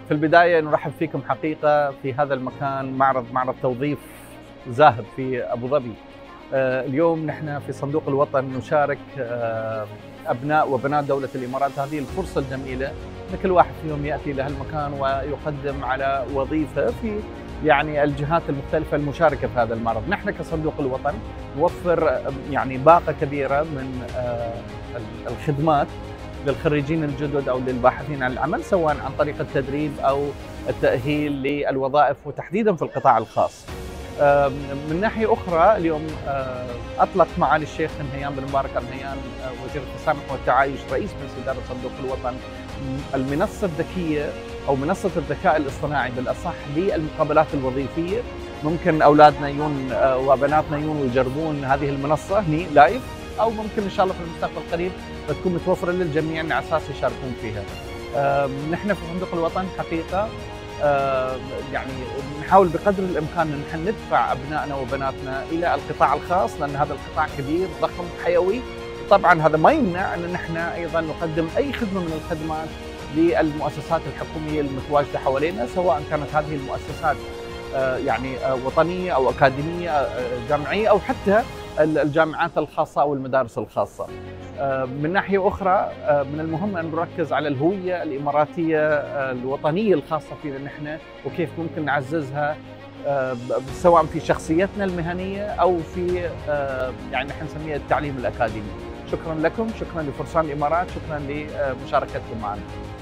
في البداية نرحب فيكم حقيقة في هذا المكان، معرض توظيف زاهر في أبو ظبي. اليوم نحن في صندوق الوطن نشارك أبناء وبنات دولة الإمارات هذه الفرصة الجميلة أن كل واحد فيهم يأتي لهالمكان ويقدم على وظيفة في الجهات المختلفة المشاركة في هذا المعرض. نحن كصندوق الوطن نوفر باقة كبيرة من الخدمات للخريجين الجدد أو للباحثين عن العمل، سواء عن طريق التدريب أو التأهيل للوظائف وتحديدا في القطاع الخاص. من ناحية أخرى اليوم أطلق معالي الشيخ نهيان بن مبارك النهيان وزير التسامح والتعايش رئيس مجلس إدارة صندوق الوطن المنصة الذكية أو منصة الذكاء الاصطناعي بالأصح للمقابلات الوظيفية. ممكن أولادنا وبناتنا ويجربون هذه المنصة هني لايف، أو ممكن إن شاء الله في المستقبل القريب بتكون متوفرة للجميع على أساس يشاركون فيها. نحن في صندوق الوطن حقيقة نحاول بقدر الامكان ان نحن ندفع ابنائنا وبناتنا الى القطاع الخاص، لان هذا القطاع كبير ضخم حيوي. طبعا هذا ما يمنع ان نحن ايضا نقدم اي خدمه من الخدمات للمؤسسات الحكوميه المتواجده حوالينا، سواء كانت هذه المؤسسات وطنيه او اكاديميه جامعيه او حتى الجامعات الخاصه او المدارس الخاصه. من ناحيه اخرى من المهم ان نركز على الهويه الاماراتيه الوطنيه الخاصه فينا نحن، وكيف ممكن نعززها سواء في شخصيتنا المهنيه او في نحن نسميها التعليم الاكاديمي. شكرا لكم، شكرا لفرسان الامارات، شكرا لمشاركتكم معنا.